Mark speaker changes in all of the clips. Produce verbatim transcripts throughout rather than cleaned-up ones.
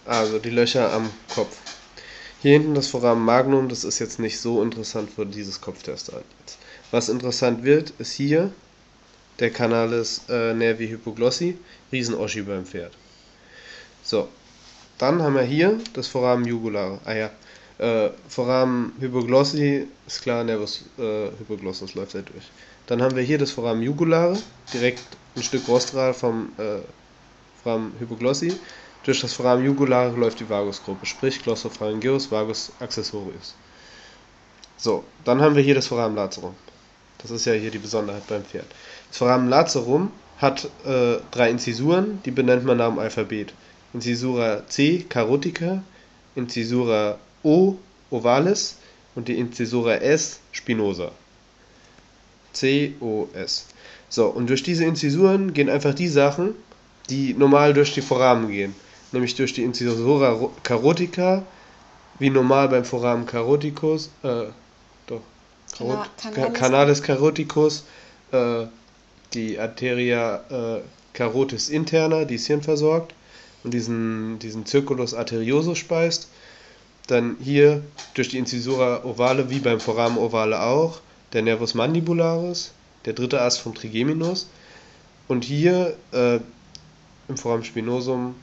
Speaker 1: Also die Löcher am Kopf. Hier hinten das Foramen Magnum, das ist jetzt nicht so interessant für dieses Kopftest. Was interessant wird, ist hier der Canalis äh, nervi hypoglossi, Riesen-Oschi beim Pferd. So, dann haben wir hier das Foramen jugulare. Ah ja, äh, Foramen hypoglossi, ist klar, Nervus äh, hypoglossus läuft da durch. Dann haben wir hier das Foramen jugulare, direkt ein Stück rostral vom äh, Foramen hypoglossi. Durch das Foramen jugulare läuft die Vagusgruppe, sprich Glossopharyngeus, Vagus accessorius. So, dann haben wir hier das Foramen lacerum. Das ist ja hier die Besonderheit beim Pferd. Das Foramen lacerum hat äh, drei Inzisuren, die benennt man nach dem Alphabet. Incisura C, carotica, Incisura O, ovalis und die Incisura S, spinosa. C, O, S. So, und durch diese Inzisuren gehen einfach die Sachen, die normal durch die Foramen gehen. Nämlich durch die Incisura carotica, wie normal beim Foramen caroticus, äh, doch,
Speaker 2: Cana
Speaker 1: Carot Canalis caroticus, äh, die Arteria äh, carotis interna, die das Hirn versorgt und diesen, diesen Circulus arteriosus speist. Dann hier durch die Incisura ovale, wie beim Foramen ovale auch, der Nervus mandibularis, der dritte Ast vom Trigeminus. Und hier äh, im Foramen spinosum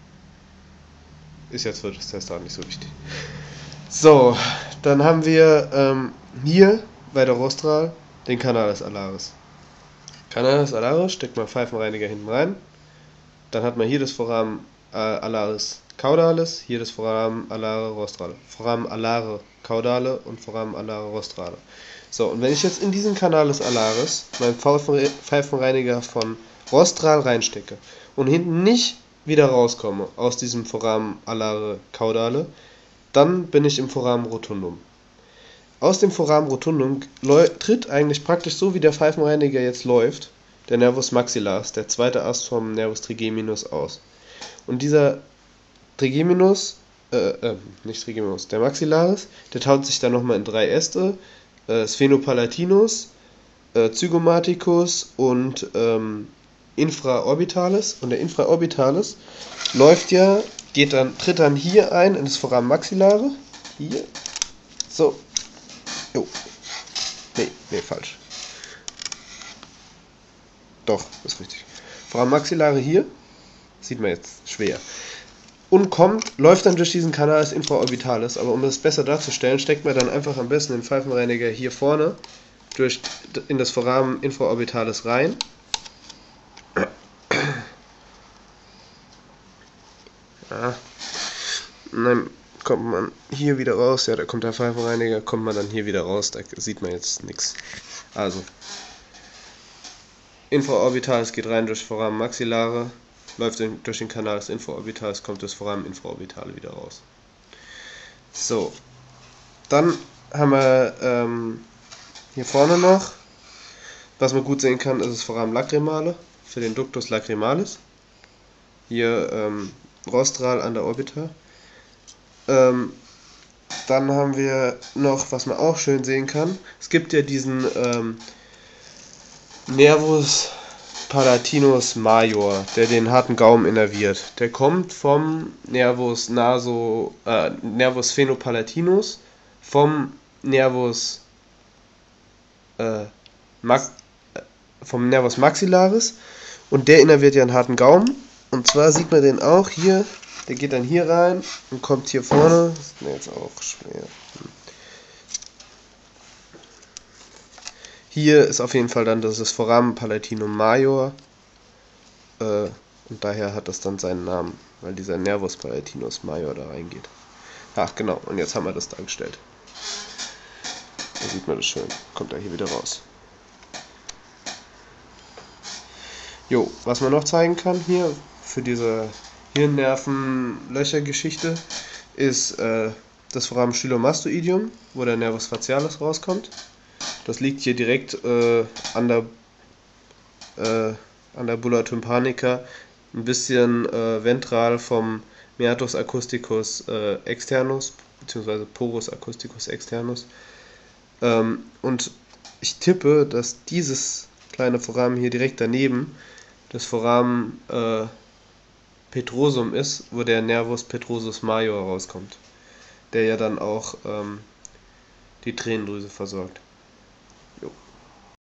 Speaker 1: ist jetzt für das Test auch nicht so wichtig. So, dann haben wir ähm, hier bei der Rostral den Canalis alaris. Canalis alaris steckt man Pfeifenreiniger hinten rein. Dann hat man hier das Foramen äh, alaris caudalis, hier das Foramen alare rostrale. Foramen alare caudale und Foramen alare rostrale. So, und wenn ich jetzt in diesen Canalis alaris meinen Pfeifenreiniger von rostral reinstecke und hinten nicht wieder rauskomme aus diesem Foramen alare caudale, dann bin ich im Foramen rotundum. Aus dem Foramen rotundum tritt eigentlich praktisch so, wie der Pfeifenreiniger jetzt läuft, der Nervus maxillaris, der zweite Ast vom Nervus trigeminus aus. Und dieser Trigeminus, äh, äh, nicht Trigeminus, der Maxillaris, der teilt sich dann nochmal in drei Äste, äh, Sphenopalatinus, äh, Zygomaticus und ähm, Infraorbitalis. Und der Infraorbitalis läuft ja, geht dann, tritt dann hier ein in das Foramen maxillare, hier, so, jo, nee, nee, falsch. Doch, ist richtig. Foramen maxillare hier, sieht man jetzt schwer. Und kommt, läuft dann durch diesen Canalis infraorbitalis, aber um das besser darzustellen, steckt man dann einfach am besten den Pfeifenreiniger hier vorne durch, in das Foramen infraorbitalis rein. Ja. Und dann kommt man hier wieder raus, ja, da kommt der Pfeifenreiniger, kommt man dann hier wieder raus, da sieht man jetzt nichts. Also, infraorbitalis geht rein durch Foramen maxillare, läuft durch den Canalis infraorbitalis, kommt das Foramen infraorbitale wieder raus. So, dann haben wir ähm, hier vorne noch, was man gut sehen kann, ist das Foramen lacrimale für den Ductus lacrimalis. Hier ähm, rostral an der Orbita. Ähm, dann haben wir noch, was man auch schön sehen kann, es gibt ja diesen ähm, Nervus palatinus major, der den harten Gaumen innerviert. Der kommt vom Nervus naso, äh, Nervus phenopalatinus, vom Nervus äh, Max, äh, vom Nervus maxillaris und der innerviert ja einen harten Gaumen. Und zwar sieht man den auch hier, der geht dann hier rein und kommt hier vorne, das ist mir jetzt auch schwer. Hier ist auf jeden Fall dann das, das Foramen palatinum major äh, und daher hat das dann seinen Namen, weil dieser Nervus palatinus major da reingeht. Ach genau, und jetzt haben wir das dargestellt. Da sieht man das schön, kommt er hier wieder raus. Jo, was man noch zeigen kann hier für diese Hirnnervenlöcher-Geschichte ist äh, das Foramen stylomastoideum, wo der Nervus facialis rauskommt. Das liegt hier direkt äh, an der äh, an der Bulla tympanica, ein bisschen äh, ventral vom Meatus acousticus äh, externus, beziehungsweise Porus acousticus externus. Ähm, und ich tippe, dass dieses kleine Foramen hier direkt daneben, das Foramen äh, Petrosum ist, wo der Nervus petrosus major rauskommt, der ja dann auch ähm, die Tränendrüse versorgt.